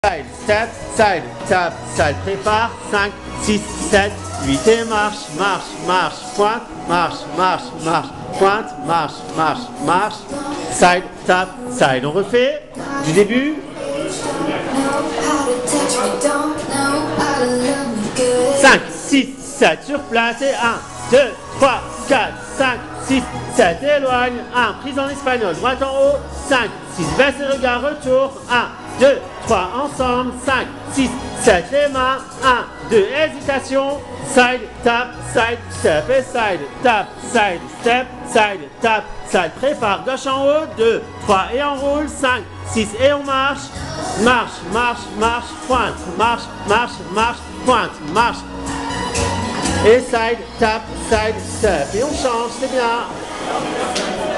Side, step, side, tap, side, prépare, 5, 6, 7, 8 et marche, marche, marche, pointe, marche, marche, marche, pointe, marche, marche, marche, side, tap, side. On refait du début. 5, 6, 7, sur place et 1, 2, 3, 4, 5, 6, 7, éloigne, 1, prise en espagnol, droite en haut, 5, 6, baisse et regard, retour, 1, 2, 3, ensemble, 5, 6, 7, les mains, 1, 2, hésitation, side, tap, side, step et side, tap, side, step, side, tap, side, prépare, gauche en haut, 2, 3 et on roule, 5, 6 et on marche, marche, marche, marche, pointe, marche, marche, marche, pointe, marche, et side, tap, side, step, et on change, c'est bien.